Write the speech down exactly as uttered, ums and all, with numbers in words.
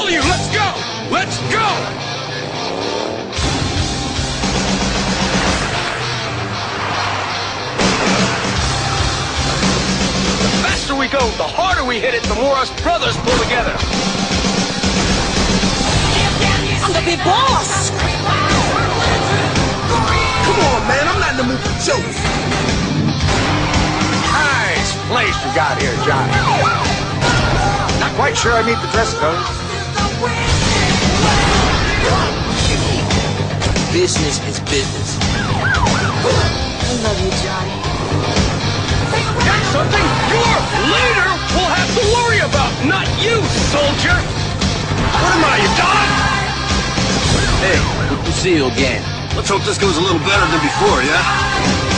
All of you, let's go! Let's go! The faster we go, the harder we hit it, the more us brothers pull together. I'm the big boss! Come on, man, I'm not in the mood for jokes. Nice place you got here, Johnny. Not quite sure I meet the dress code. Business is business. I love you, Johnny. Got something your leader will have to worry about, not you, soldier. What am I, your dog? Hey, good to see you again. Let's hope this goes a little better than before, yeah?